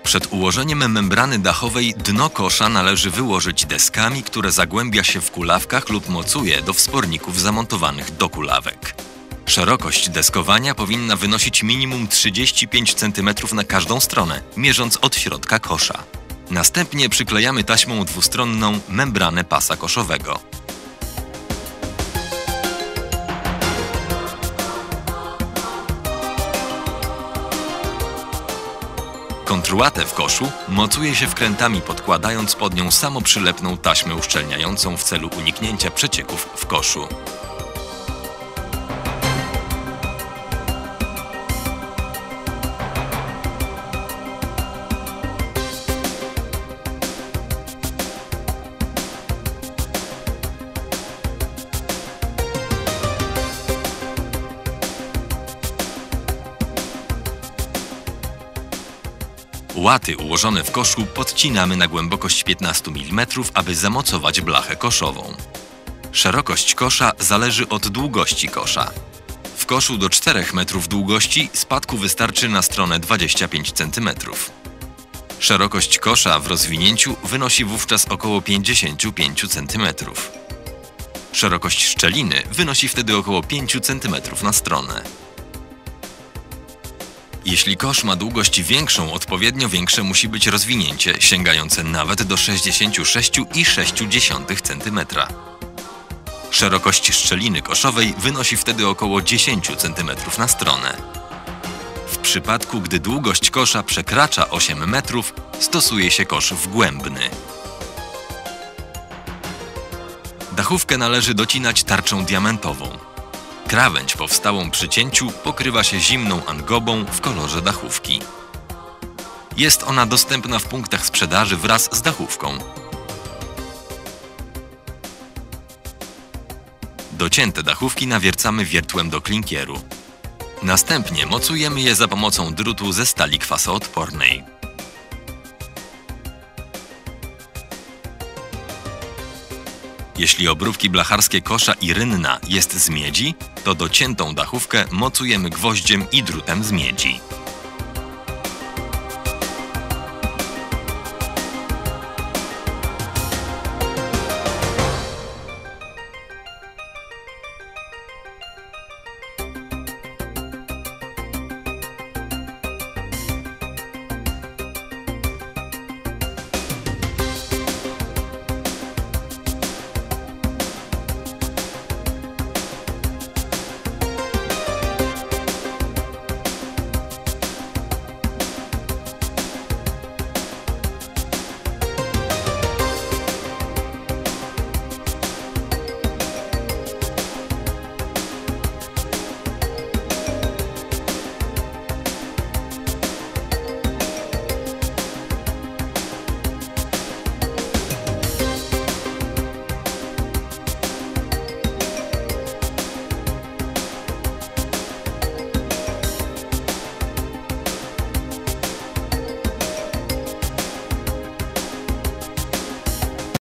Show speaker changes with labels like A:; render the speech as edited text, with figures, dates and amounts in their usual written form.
A: Przed ułożeniem membrany dachowej dno kosza należy wyłożyć deskami, które zagłębia się w kulawkach lub mocuje do wsporników zamontowanych do kulawek. Szerokość deskowania powinna wynosić minimum 35 cm na każdą stronę, mierząc od środka kosza. Następnie przyklejamy taśmą dwustronną membranę pasa koszowego. Kontrułatę w koszu mocuje się wkrętami, podkładając pod nią samoprzylepną taśmę uszczelniającą w celu uniknięcia przecieków w koszu. Łaty ułożone w koszu podcinamy na głębokość 15 mm, aby zamocować blachę koszową. Szerokość kosza zależy od długości kosza. W koszu do 4 metrów długości spadku wystarczy na stronę 25 cm. Szerokość kosza w rozwinięciu wynosi wówczas około 55 cm. Szerokość szczeliny wynosi wtedy około 5 cm na stronę. Jeśli kosz ma długość większą, odpowiednio większe musi być rozwinięcie, sięgające nawet do 66,6 cm. Szerokość szczeliny koszowej wynosi wtedy około 10 cm na stronę. W przypadku, gdy długość kosza przekracza 8 metrów, stosuje się kosz wgłębny. Dachówkę należy docinać tarczą diamentową. Krawędź powstałą przy cięciu pokrywa się zimną angobą w kolorze dachówki. Jest ona dostępna w punktach sprzedaży wraz z dachówką. Docięte dachówki nawiercamy wiertłem do klinkieru. Następnie mocujemy je za pomocą drutu ze stali kwasoodpornej. Jeśli obróbki blacharskie kosza i rynna jest z miedzi, to dociętą dachówkę mocujemy gwoździem i drutem z miedzi.